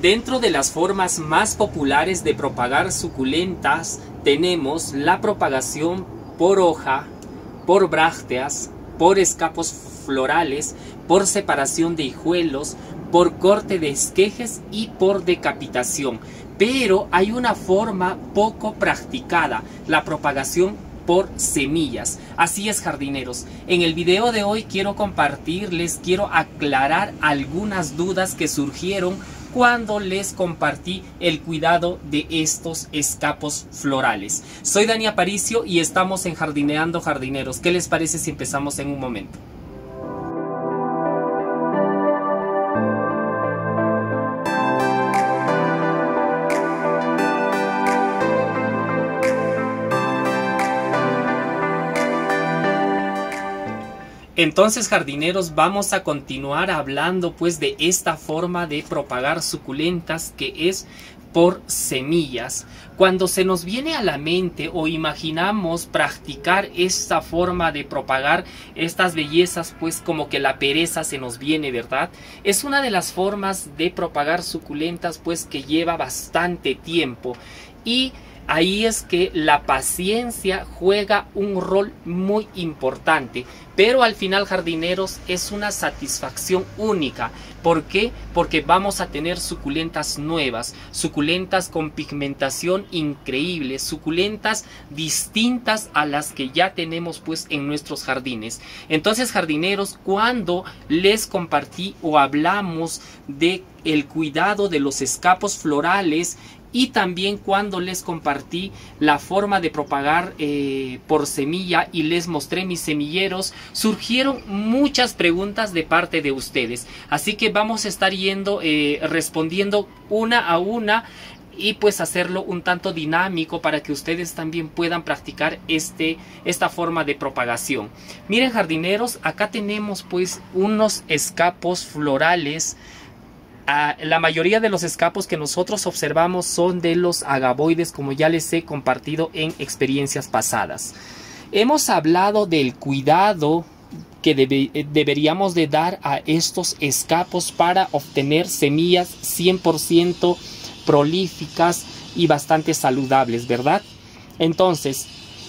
Dentro de las formas más populares de propagar suculentas tenemos la propagación por hoja, por brácteas, por escapos florales, por separación de hijuelos, por corte de esquejes y por decapitación. Pero hay una forma poco practicada, la propagación por semillas. Así es, jardineros. En el video de hoy quiero aclarar algunas dudas que surgieron cuando les compartí el cuidado de estos escapos florales. Soy Dani Aparicio y estamos en Jardineando Jardineros. ¿Qué les parece si empezamos en un momento? Entonces, jardineros, vamos a continuar hablando pues de esta forma de propagar suculentas, que es por semillas. Cuando se nos viene a la mente o imaginamos practicar esta forma de propagar estas bellezas, pues como que la pereza se nos viene, ¿verdad? Es una de las formas de propagar suculentas pues que lleva bastante tiempo, y ahí es que la paciencia juega un rol muy importante. Pero al final, jardineros, es una satisfacción única. ¿Por qué? Porque vamos a tener suculentas nuevas, suculentas con pigmentación increíble, suculentas distintas a las que ya tenemos pues en nuestros jardines. Entonces, jardineros, cuando les compartí o hablamos de el cuidado de los escapos florales, y también cuando les compartí la forma de propagar por semilla y les mostré mis semilleros, surgieron muchas preguntas de parte de ustedes. Así que vamos a estar respondiendo una a una, y pues hacerlo un tanto dinámico para que ustedes también puedan practicar esta forma de propagación. Miren, jardineros, acá tenemos pues unos escapos florales. La mayoría de los escapos que nosotros observamos son de los agavoides, como ya les he compartido en experiencias pasadas. Hemos hablado del cuidado que deberíamos de dar a estos escapos para obtener semillas 100% prolíficas y bastante saludables, ¿verdad? Entonces,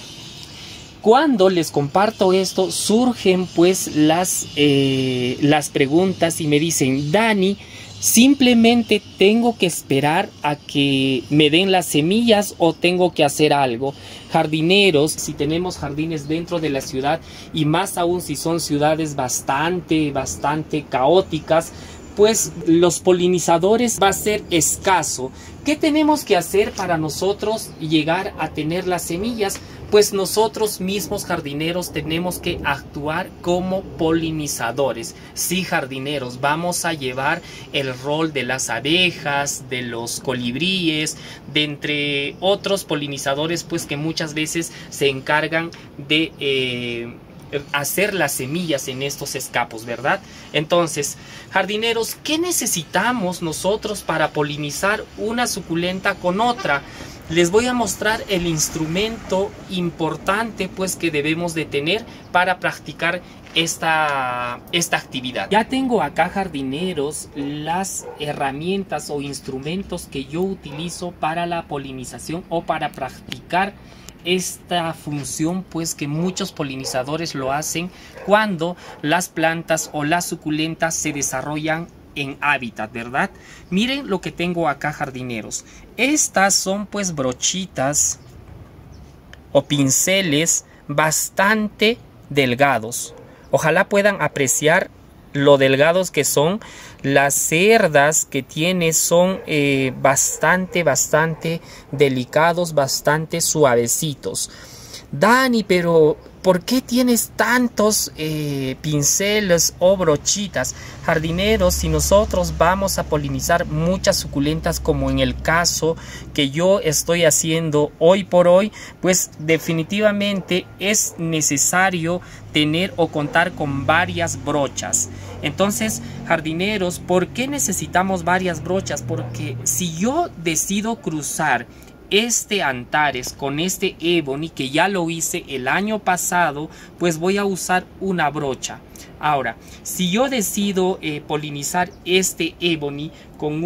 cuando les comparto esto, surgen pues las preguntas y me dicen: Dani, ¿simplemente tengo que esperar a que me den las semillas o tengo que hacer algo? Jardineros, si tenemos jardines dentro de la ciudad, y más aún si son ciudades bastante caóticas, pues los polinizadores va a ser escaso. ¿Qué tenemos que hacer para nosotros llegar a tener las semillas? Pues nosotros mismos, jardineros, tenemos que actuar como polinizadores. Sí, jardineros, vamos a llevar el rol de las abejas, de los colibríes, de entre otros polinizadores pues que muchas veces se encargan de hacer las semillas en estos escapos, ¿verdad? Entonces, jardineros, ¿qué necesitamos nosotros para polinizar una suculenta con otra? Les voy a mostrar el instrumento importante pues que debemos de tener para practicar esta actividad. Ya tengo acá, jardineros, las herramientas o instrumentos que yo utilizo para la polinización o para practicar esta función pues que muchos polinizadores lo hacen cuando las plantas o las suculentas se desarrollan en hábitat, ¿verdad? Miren lo que tengo acá, jardineros. Estas son pues brochitas o pinceles bastante delgados. Ojalá puedan apreciar lo delgados que son. Las cerdas que tiene son bastante delicados, bastante suavecitos. Dani, pero ¿por qué tienes tantos pinceles o brochitas? Jardineros, si nosotros vamos a polinizar muchas suculentas, como en el caso que yo estoy haciendo hoy por hoy, pues definitivamente es necesario tener o contar con varias brochas. Entonces, jardineros, ¿por qué necesitamos varias brochas? Porque si yo decido cruzar este Antares con este Ebony, que ya lo hice el año pasado, pues voy a usar una brocha. Ahora, si yo decido polinizar este Ebony con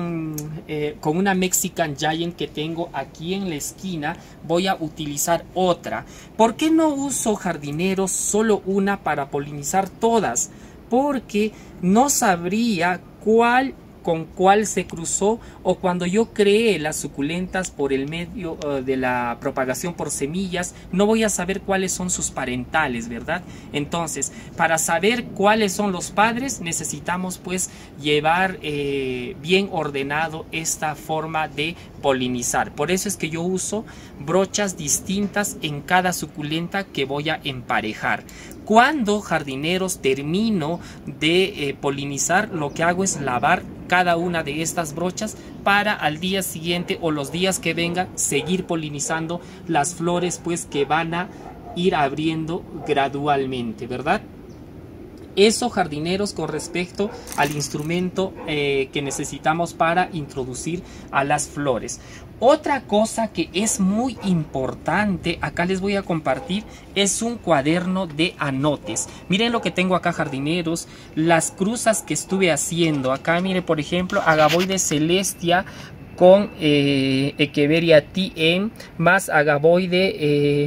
una Mexican Giant que tengo aquí en la esquina, voy a utilizar otra. ¿Por qué no uso, jardineros, solo una para polinizar todas? Porque no sabría con cuál se cruzó, o cuando yo creé las suculentas por el medio de la propagación por semillas, no voy a saber cuáles son sus parentales, ¿verdad? Entonces, para saber cuáles son los padres, necesitamos pues llevar bien ordenado esta forma de polinizar. Por eso es que yo uso brochas distintas en cada suculenta que voy a emparejar. Cuando, jardineros, termino de polinizar, lo que hago es lavar cada una de estas brochas para al día siguiente o los días que vengan seguir polinizando las flores pues que van a ir abriendo gradualmente, ¿verdad? Eso, jardineros, con respecto al instrumento que necesitamos para introducir a las flores. Otra cosa que es muy importante, acá les voy a compartir, es un cuaderno de anotes. Miren lo que tengo acá, jardineros, las cruzas que estuve haciendo. Acá, miren, por ejemplo, Agavoide Celestia con Echeveria TM más Agavoide...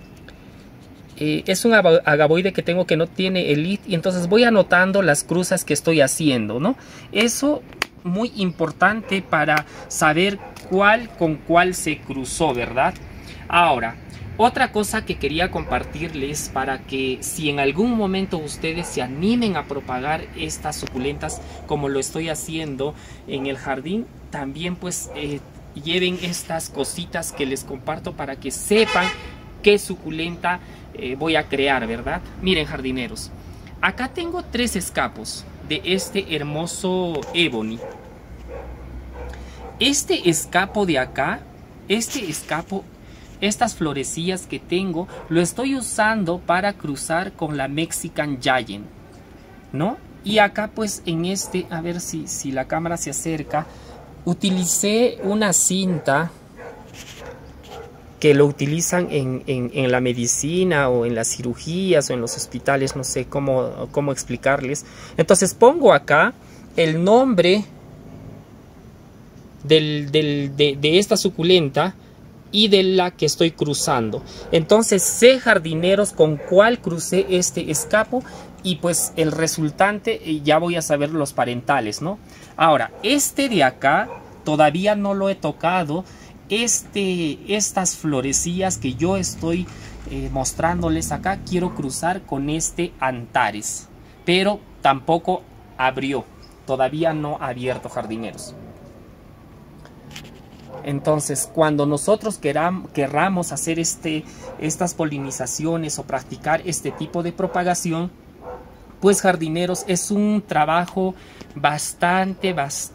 es un agavoide que tengo que no tiene elite, y entonces voy anotando las cruzas que estoy haciendo, ¿no? Eso muy importante para saber cuál con cuál se cruzó, ¿verdad? Ahora, otra cosa que quería compartirles para que si en algún momento ustedes se animen a propagar estas suculentas como lo estoy haciendo en el jardín, también pues lleven estas cositas que les comparto para que sepan qué suculenta voy a crear, ¿verdad? Miren, jardineros, acá tengo 3 escapos de este hermoso Ebony. Este escapo de acá, estas florecillas que tengo, lo estoy usando para cruzar con la Mexican Giant, ¿no? Y acá pues en este, a ver si la cámara se acerca, utilicé una cinta que lo utilizan en la medicina o en las cirugías o en los hospitales, no sé cómo explicarles. Entonces pongo acá el nombre de esta suculenta y de la que estoy cruzando. Entonces sé, jardineros, con cuál crucé este escapo y pues el resultante ya voy a saber los parentales, ¿no? Ahora, este de acá todavía no lo he tocado. Estas florecillas que yo estoy mostrándoles acá, quiero cruzar con este Antares, pero tampoco abrió, todavía no ha abierto, jardineros. Entonces, cuando nosotros querramos hacer estas polinizaciones o practicar este tipo de propagación, pues, jardineros, es un trabajo bastante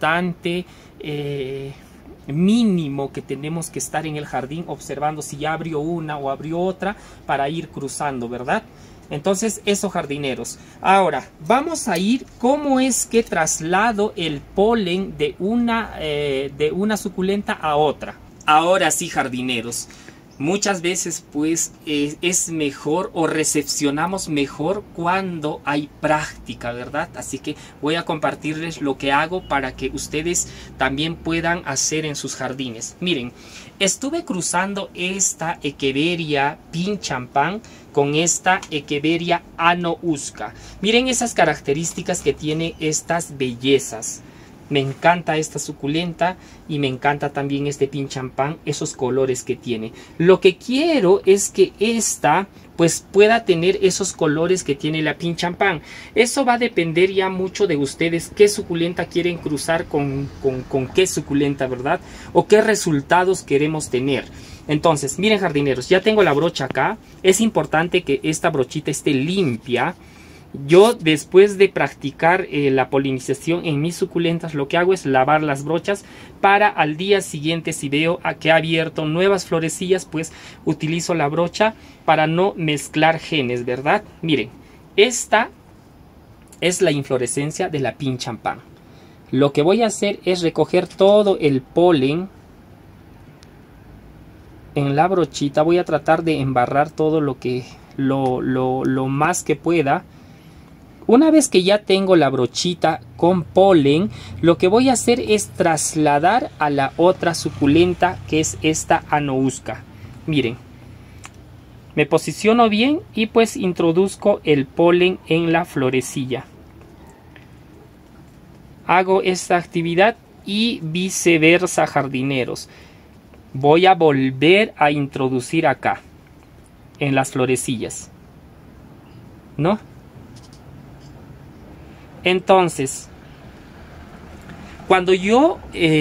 mínimo que tenemos que estar en el jardín observando si ya abrió una o abrió otra para ir cruzando, ¿verdad? Entonces, eso, jardineros. Ahora, vamos a ir cómo es que traslado el polen de una suculenta a otra. Ahora sí, jardineros. Muchas veces pues es mejor o recepcionamos mejor cuando hay práctica, ¿verdad? Así que voy a compartirles lo que hago para que ustedes también puedan hacer en sus jardines. Miren, estuve cruzando esta Echeveria Pink Champagne con esta Echeveria Ano Usca. Miren esas características que tiene estas bellezas. Me encanta esta suculenta y me encanta también este Pink Champagne, esos colores que tiene. Lo que quiero es que esta pues pueda tener esos colores que tiene la Pink Champagne. Eso va a depender ya mucho de ustedes, qué suculenta quieren cruzar con qué suculenta, ¿verdad? O qué resultados queremos tener. Entonces, miren, jardineros, ya tengo la brocha acá. Es importante que esta brochita esté limpia. Yo, después de practicar la polinización en mis suculentas, lo que hago es lavar las brochas para al día siguiente, si veo que ha abierto nuevas florecillas, pues utilizo la brocha para no mezclar genes, ¿verdad? Miren, esta es la inflorescencia de la Pink Champagne. Lo que voy a hacer es recoger todo el polen en la brochita. Voy a tratar de embarrar todo lo más que pueda. Una vez que ya tengo la brochita con polen, lo que voy a hacer es trasladar a la otra suculenta, que es esta Anouska. Miren, me posiciono bien y pues introduzco el polen en la florecilla. Hago esta actividad y viceversa, jardineros. Voy a volver a introducir acá, en las florecillas, ¿no? Entonces, cuando yo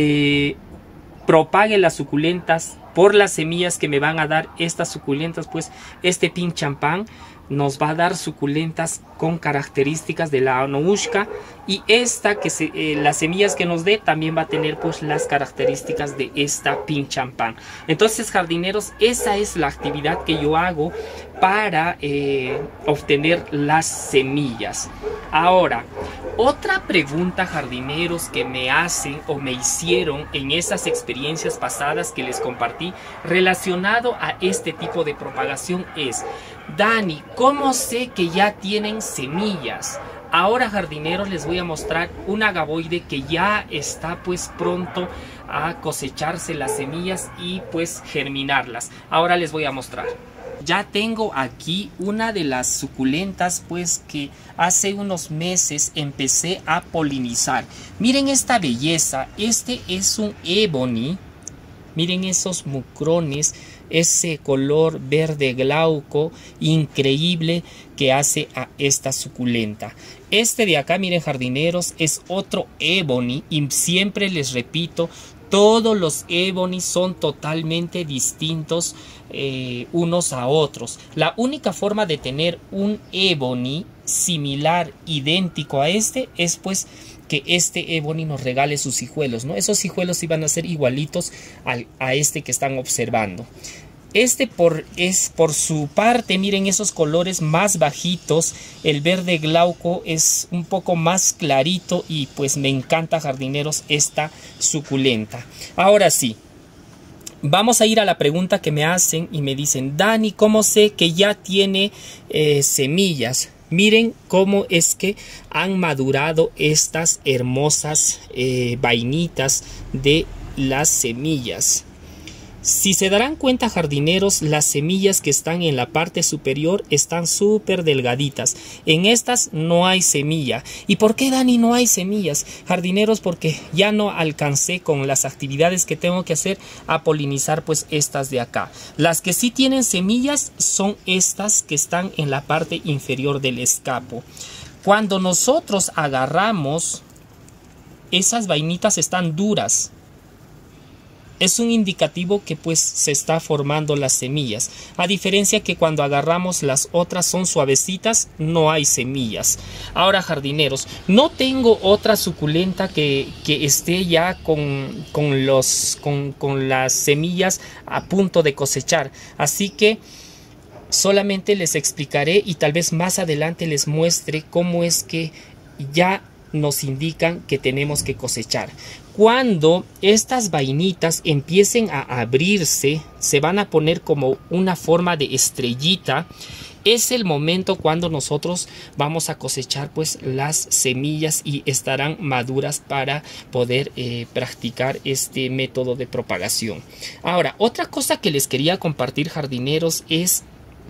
propague las suculentas por las semillas que me van a dar estas suculentas, pues este pin champán nos va a dar suculentas con características de la Anouska, y esta las semillas que nos dé también va a tener pues las características de esta pin champán. Entonces, jardineros, esa es la actividad que yo hago para obtener las semillas. Ahora, otra pregunta, jardineros, que me hacen o me hicieron en esas experiencias pasadas que les compartí relacionado a este tipo de propagación es: Dani, ¿cómo sé que ya tienen semillas? Ahora, jardineros, les voy a mostrar un agaboide que ya está pues pronto a cosecharse las semillas y pues germinarlas. Ahora les voy a mostrar. Ya tengo aquí una de las suculentas pues que hace unos meses empecé a polinizar. Miren esta belleza, este es un ebony. Miren esos mucrones, ese color verde glauco increíble que hace a esta suculenta. Este de acá, miren, jardineros, es otro ebony, y siempre les repito, todos los ebony son totalmente distintos unos a otros. La única forma de tener un ebony similar, idéntico a este, es pues que este ebony nos regale sus hijuelos, ¿no? Esos hijuelos iban a ser igualitos a este que están observando. Este es por su parte, miren esos colores más bajitos, el verde glauco es un poco más clarito y pues me encanta, jardineros, esta suculenta. Ahora sí, vamos a ir a la pregunta que me hacen y me dicen: Dani, ¿cómo sé que ya tiene semillas? Miren cómo es que han madurado estas hermosas vainitas de las semillas. Si se darán cuenta, jardineros, las semillas que están en la parte superior están súper delgaditas. En estas no hay semilla. ¿Y por qué, Dani, no hay semillas? Jardineros, porque ya no alcancé con las actividades que tengo que hacer a polinizar pues estas de acá. Las que sí tienen semillas son estas que están en la parte inferior del escapo. Cuando nosotros agarramos, esas vainitas están duras. Es un indicativo que pues se está formando las semillas. A diferencia que cuando agarramos las otras son suavecitas, no hay semillas. Ahora, jardineros, no tengo otra suculenta que esté ya con las semillas a punto de cosechar. Así que solamente les explicaré y tal vez más adelante les muestre cómo es que ya nos indican que tenemos que cosechar. Cuando estas vainitas empiecen a abrirse, se van a poner como una forma de estrellita. Es el momento cuando nosotros vamos a cosechar pues las semillas y estarán maduras para poder practicar este método de propagación. Ahora, otra cosa que les quería compartir, jardineros, es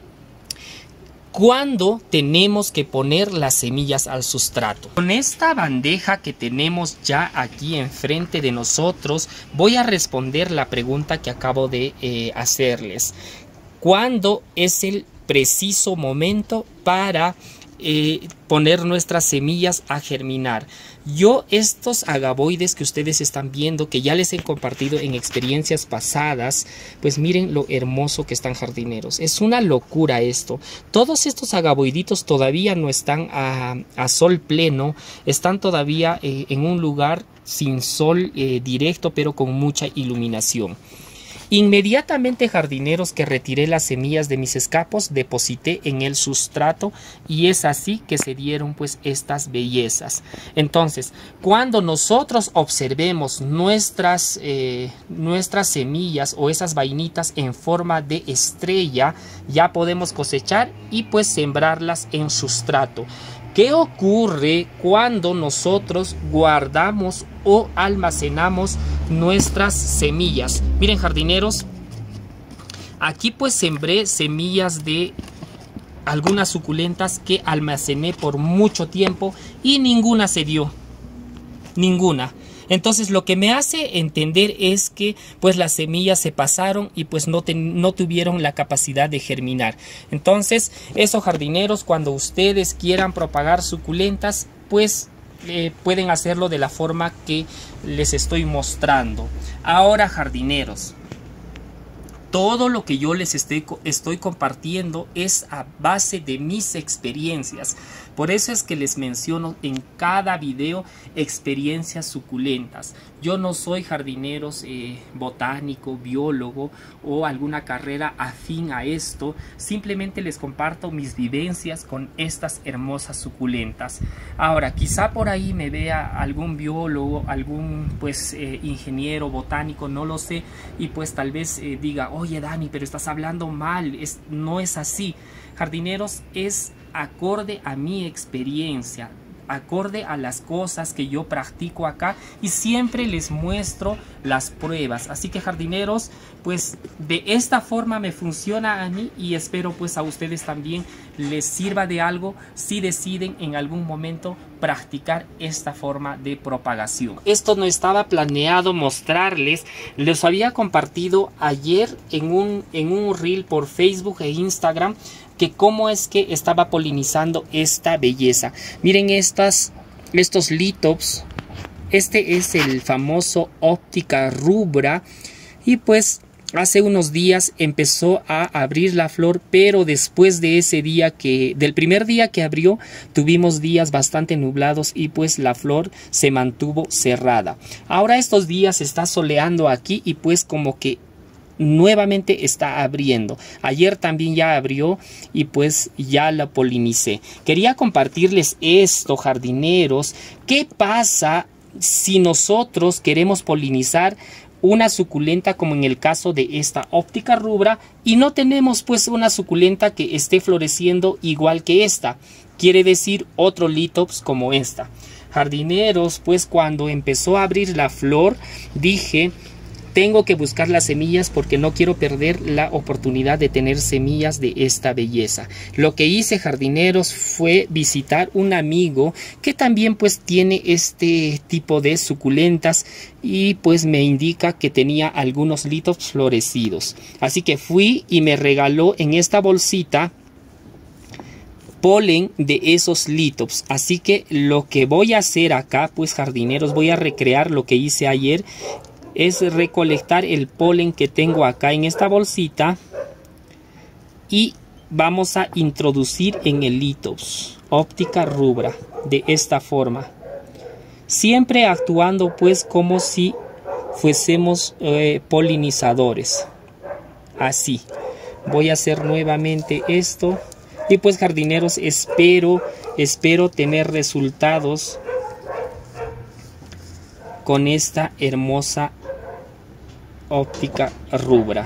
¿cuándo tenemos que poner las semillas al sustrato? Con esta bandeja que tenemos ya aquí enfrente de nosotros, voy a responder la pregunta que acabo de hacerles. ¿Cuándo es el preciso momento para poner nuestras semillas a germinar? Yo estos agaboides que ustedes están viendo, que ya les he compartido en experiencias pasadas, pues miren lo hermoso que están, jardineros. Es una locura esto. Todos estos agaboiditos todavía no están a sol pleno, están todavía en un lugar sin sol directo, pero con mucha iluminación. Inmediatamente, jardineros, que retiré las semillas de mis escapos, deposité en el sustrato y es así que se dieron pues estas bellezas. Entonces, cuando nosotros observemos nuestras semillas o esas vainitas en forma de estrella, ya podemos cosechar y pues sembrarlas en sustrato. ¿Qué ocurre cuando nosotros guardamos o almacenamos nuestras semillas? Miren, jardineros, aquí pues sembré semillas de algunas suculentas que almacené por mucho tiempo y ninguna se dio. Ninguna. Entonces lo que me hace entender es que pues las semillas se pasaron y pues no tuvieron la capacidad de germinar. Entonces eso, jardineros, cuando ustedes quieran propagar suculentas, pues pueden hacerlo de la forma que les estoy mostrando. Ahora, jardineros, todo lo que yo les estoy compartiendo es a base de mis experiencias. Por eso es que les menciono en cada video experiencias suculentas. Yo no soy, jardineros, botánico, biólogo o alguna carrera afín a esto. Simplemente les comparto mis vivencias con estas hermosas suculentas. Ahora, quizá por ahí me vea algún biólogo, algún pues ingeniero botánico, no lo sé, y pues tal vez diga: oye, Dani, pero estás hablando mal, no es así. Jardineros, es acorde a mi experiencia, acorde a las cosas que yo practico acá, y siempre les muestro las pruebas. Así que, jardineros, pues de esta forma me funciona a mí, y espero pues a ustedes también les sirva de algo si deciden en algún momento practicar esta forma de propagación. Esto no estaba planeado mostrarles, les había compartido ayer en un reel por Facebook e Instagram que cómo es que estaba polinizando esta belleza. Miren estos lithops. Este es el famoso Optica rubra, y pues hace unos días empezó a abrir la flor, pero después de ese día del primer día que abrió, tuvimos días bastante nublados y pues la flor se mantuvo cerrada. Ahora estos días está soleando aquí y pues como que nuevamente está abriendo. Ayer también ya abrió y pues ya la polinicé. Quería compartirles esto, jardineros. ¿Qué pasa si nosotros queremos polinizar una suculenta, como en el caso de esta Optica rubra, y no tenemos pues una suculenta que esté floreciendo igual que esta? Quiere decir otro lithops como esta. Jardineros, pues cuando empezó a abrir la flor dije: tengo que buscar las semillas porque no quiero perder la oportunidad de tener semillas de esta belleza. Lo que hice, jardineros, fue visitar un amigo que también pues tiene este tipo de suculentas, y pues me indica que tenía algunos lithops florecidos. Así que fui y me regaló en esta bolsita polen de esos lithops. Así que lo que voy a hacer acá, pues, jardineros, voy a recrear lo que hice ayer. Es recolectar el polen que tengo acá en esta bolsita y vamos a introducir en el lithops Optica rubra de esta forma, siempre actuando pues como si fuésemos polinizadores. Así voy a hacer nuevamente esto, y pues, jardineros, espero tener resultados con esta hermosa Optica rubra.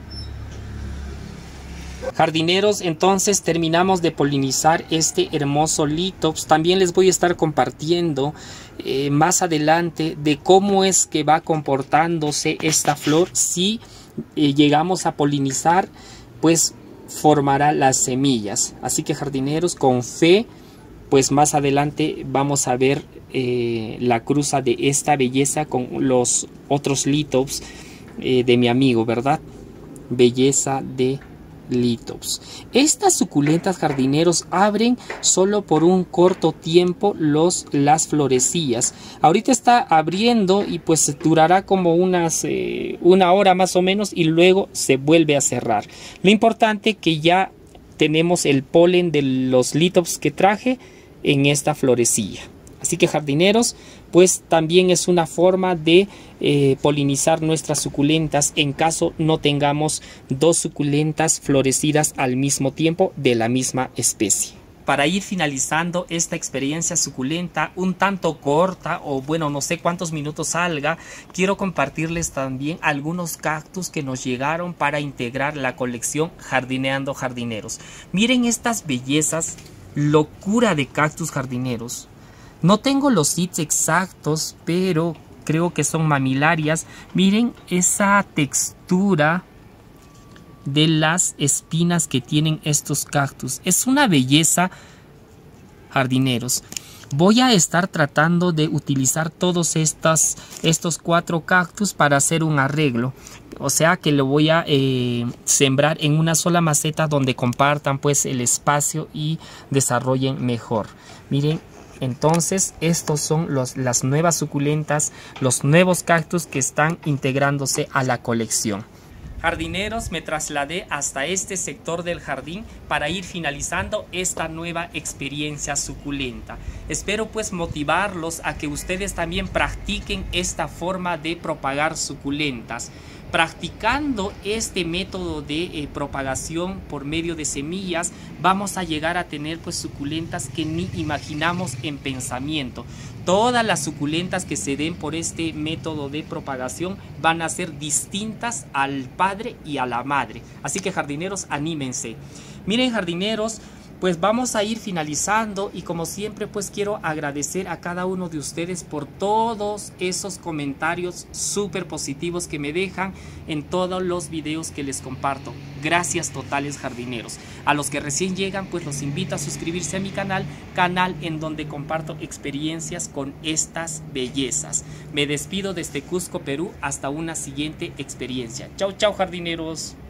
Jardineros, entonces terminamos de polinizar este hermoso lithops. También les voy a estar compartiendo más adelante de cómo es que va comportándose esta flor. Si llegamos a polinizar, pues formará las semillas. Así que, jardineros, con fe, pues más adelante vamos a ver la cruza de esta belleza con los otros lithops de mi amigo, ¿verdad? Belleza de lithops. Estas suculentas, jardineros, abren solo por un corto tiempo las florecillas. Ahorita está abriendo y pues durará como una hora más o menos, y luego se vuelve a cerrar. Lo importante que ya tenemos el polen de los lithops que traje en esta florecilla. Así que, jardineros, pues también es una forma de polinizar nuestras suculentas en caso no tengamos dos suculentas florecidas al mismo tiempo de la misma especie. Para ir finalizando esta experiencia suculenta un tanto corta, o bueno, no sé cuántos minutos salga, quiero compartirles también algunos cactus que nos llegaron para integrar la colección Jardineando Jardineros. Miren estas bellezas locura de cactus, jardineros. No tengo los seeds exactos, pero creo que son mamilarias. Miren esa textura de las espinas que tienen estos cactus. Es una belleza, jardineros. Voy a estar tratando de utilizar todos estos 4 cactus para hacer un arreglo. O sea que lo voy a sembrar en una sola maceta donde compartan pues el espacio y desarrollen mejor. Miren, entonces estos son las nuevas suculentas, los nuevos cactus que están integrándose a la colección. Jardineros, me trasladé hasta este sector del jardín para ir finalizando esta nueva experiencia suculenta. Espero pues motivarlos a que ustedes también practiquen esta forma de propagar suculentas. Practicando este método de propagación por medio de semillas, vamos a llegar a tener pues suculentas que ni imaginamos en pensamiento. Todas las suculentas que se den por este método de propagación van a ser distintas al padre y a la madre. Así que jardineros, anímense. Miren, jardineros, pues vamos a ir finalizando y como siempre pues quiero agradecer a cada uno de ustedes por todos esos comentarios súper positivos que me dejan en todos los videos que les comparto. Gracias totales, jardineros. A los que recién llegan pues los invito a suscribirse a mi canal en donde comparto experiencias con estas bellezas. Me despido desde Cusco, Perú, hasta una siguiente experiencia. Chau, chau, jardineros.